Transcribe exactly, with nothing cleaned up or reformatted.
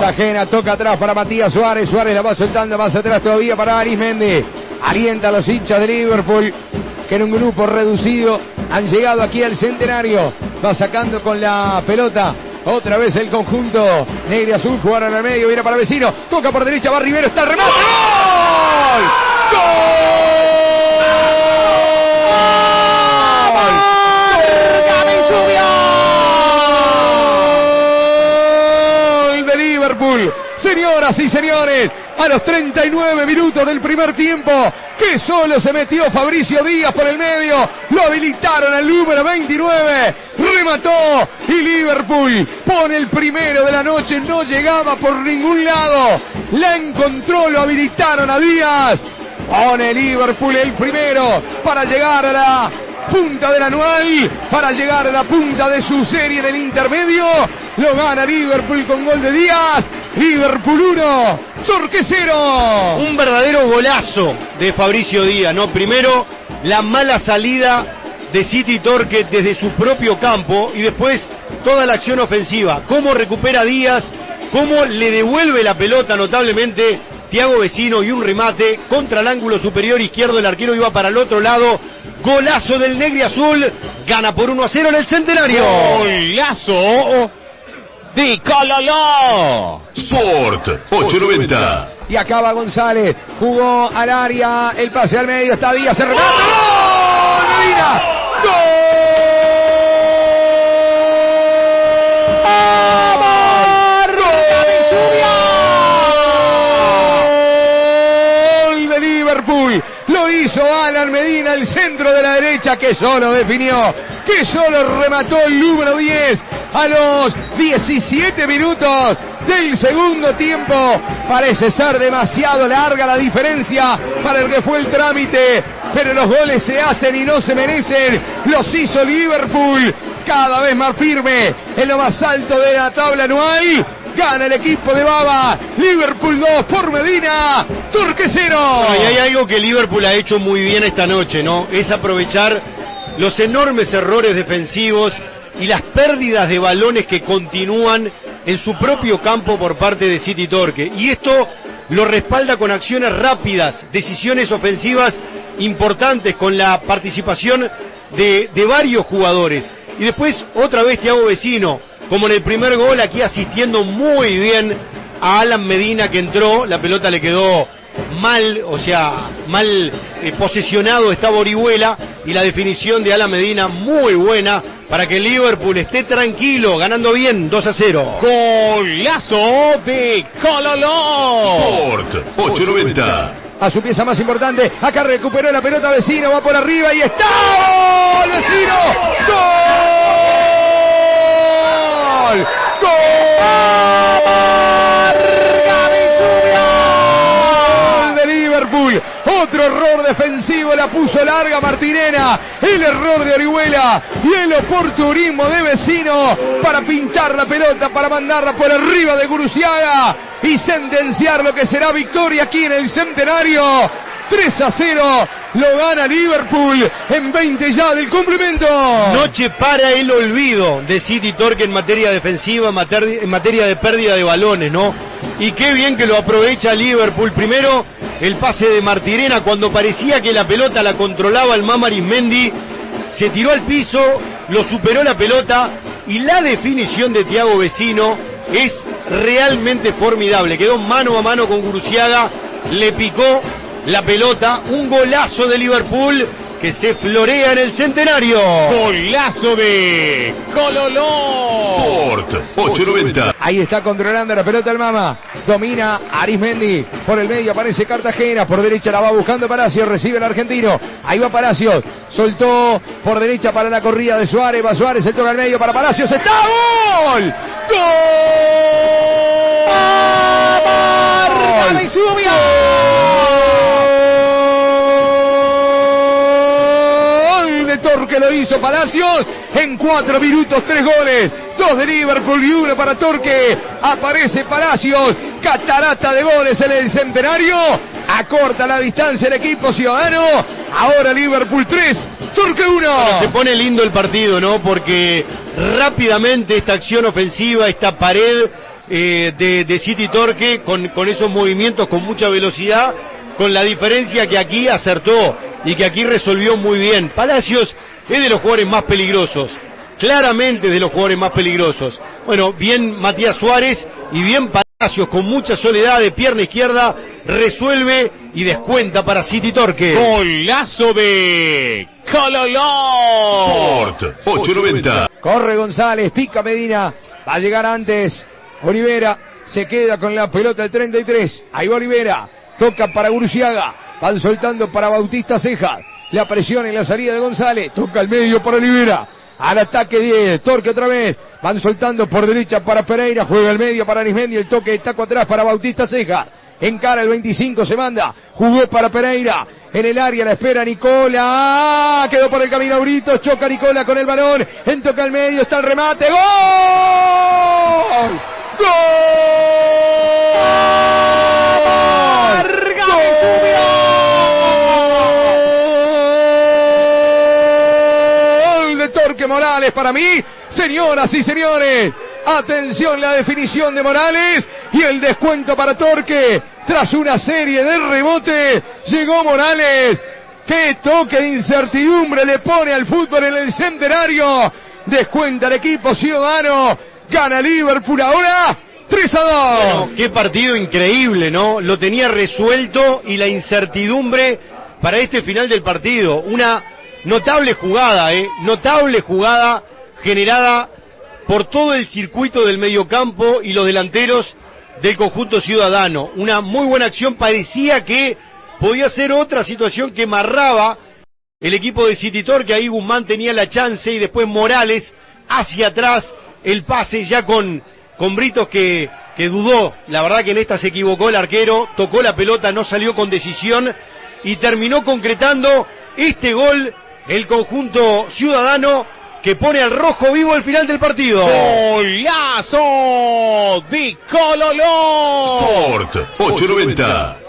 Cartagena toca atrás para Matías Suárez. Suárez la va soltando más atrás todavía para Arismendi. Alienta a los hinchas de Liverpool, que en un grupo reducido han llegado aquí al Centenario. Va sacando con la pelota otra vez el conjunto negro y azul. Jugaron al medio, viene para Vecino. Toca por derecha, va Rivero, está el remate. ¡Gol! ¡Gol! Señoras y señores, a los treinta y nueve minutos del primer tiempo, que solo se metió Fabricio Díaz por el medio, lo habilitaron al número veintinueve, remató y Liverpool pone el primero de la noche, no llegaba por ningún lado, la encontró, lo habilitaron a Díaz, pone Liverpool el primero para llegar a la punta del anual, para llegar a la punta de su serie del intermedio. Lo gana Liverpool con gol de Díaz. Liverpool uno, Torque cero. Un verdadero golazo de Fabricio Díaz, ¿no? Primero, la mala salida de City Torque desde su propio campo y después toda la acción ofensiva. Cómo recupera Díaz, cómo le devuelve la pelota notablemente Thiago Vecino y un remate contra el ángulo superior izquierdo. El arquero iba para el otro lado. Golazo del negro y azul. Gana por uno a cero en el Centenario. Golazo de Cololó. Sport ocho noventa. Y acaba González. Jugó al área. El pase al medio. Está Díaz. El remate. ¡Gol! ¡Medina! ¡Gol! Lo hizo Alan Medina, el centro de la derecha, que solo definió, que solo remató el número diez a los diecisiete minutos del segundo tiempo. Parece ser demasiado larga la diferencia para el que fue el trámite, pero los goles se hacen y no se merecen. Los hizo Liverpool, cada vez más firme en lo más alto de la tabla anual. Gana el equipo de Baba. Liverpool dos por Medina. Torque cero. Bueno, y hay algo que Liverpool ha hecho muy bien esta noche, ¿no? Es aprovechar los enormes errores defensivos y las pérdidas de balones que continúan en su propio campo por parte de City Torque. Y esto lo respalda con acciones rápidas, decisiones ofensivas importantes, con la participación de, de varios jugadores. Y después otra vez Thiago Vecino, como en el primer gol, aquí asistiendo muy bien a Alan Medina, que entró, la pelota le quedó mal, o sea, mal eh, posesionado estaba Orihuela, y la definición de Alan Medina muy buena para que Liverpool esté tranquilo, ganando bien, dos a cero. Golazo de Cololó. Sport ocho noventa. A su pieza más importante, acá recuperó la pelota Vecino, va por arriba y está. ¡Gol! ¡Vecino! ¡Gol! ¡Gol! De Liverpool. Otro error defensivo, la puso larga Martinena. El error de Orihuela y el oportunismo de Vecino para pinchar la pelota, para mandarla por arriba de Guruciaga y sentenciar lo que será victoria aquí en el Centenario. tres a cero, lo gana Liverpool en veinte ya del complemento. Noche para el olvido de City Torque en materia defensiva, en materia de pérdida de balones, ¿no? Y qué bien que lo aprovecha Liverpool. Primero, el pase de Martirena cuando parecía que la pelota la controlaba el Mama Arismendi. Se tiró al piso, lo superó la pelota y la definición de Thiago Vecino es realmente formidable. Quedó mano a mano con Guruciaga, le picó la pelota, un golazo de Liverpool que se florea en el Centenario. Golazo de Cololó. Sport ocho noventa. Ahí está controlando la pelota el Mama. Domina Arismendi. Por el medio aparece Cartagena. Por derecha la va buscando Palacios. Recibe el argentino. Ahí va Palacios. Soltó por derecha para la corrida de Suárez. Va Suárez. Se toca al medio para Palacios. ¡Está! ¡Gol! ¡Gol! ¡Gol! Torque lo hizo Palacios en cuatro minutos, tres goles, dos de Liverpool y uno para Torque. Aparece Palacios, catarata de goles en el Centenario, acorta la distancia el equipo ciudadano. Ahora Liverpool tres, Torque uno. Bueno, se pone lindo el partido, ¿no? Porque rápidamente esta acción ofensiva, esta pared eh, de, de City Torque, con, con esos movimientos con mucha velocidad, con la diferencia que aquí acertó y que aquí resolvió muy bien. Palacios es de los jugadores más peligrosos, claramente de los jugadores más peligrosos. Bueno, bien Matías Suárez y bien Palacios, con mucha soledad de pierna izquierda, resuelve y descuenta para City Torque. Golazo de Cololó. Sport ochocientos noventa. Corre González, pica Medina, va a llegar antes Olivera, se queda con la pelota el treinta y tres, ahí va Olivera, toca para Guruciaga, van soltando para Bautista Cejas, la presión en la salida de González, toca el medio para Olivera, al ataque diez, Torque otra vez, van soltando por derecha para Pereira, juega el medio para Arismendi, el toque de taco atrás para Bautista Cejas, encara el veinticinco, se manda, jugó para Pereira, en el área la espera Nicola, ¡ah! Quedó por el camino Brito, choca Nicola con el balón, en toca el medio, está el remate, ¡gol! ¡Gol! ¡Gol de Torque Morales para mí! Señoras y señores, atención la definición de Morales y el descuento para Torque. Tras una serie de rebote, llegó Morales. ¡Qué toque de incertidumbre le pone al fútbol en el Centenario! Descuenta el equipo ciudadano. Gana Liverpool ahora tres a dos. Bueno, qué partido increíble, ¿no? Lo tenía resuelto y la incertidumbre para este final del partido. Una notable jugada, ¿eh? Notable jugada generada por todo el circuito del mediocampo y los delanteros del conjunto ciudadano. Una muy buena acción, parecía que podía ser otra situación que marraba el equipo de City Torque, ahí Guzmán tenía la chance y después Morales hacia atrás, el pase ya con, con Britos que, que dudó, la verdad que en esta se equivocó el arquero, tocó la pelota, no salió con decisión y terminó concretando este gol el conjunto ciudadano que pone al rojo vivo al final del partido. ¡Golazo de Cololó! Sport ochocientos noventa.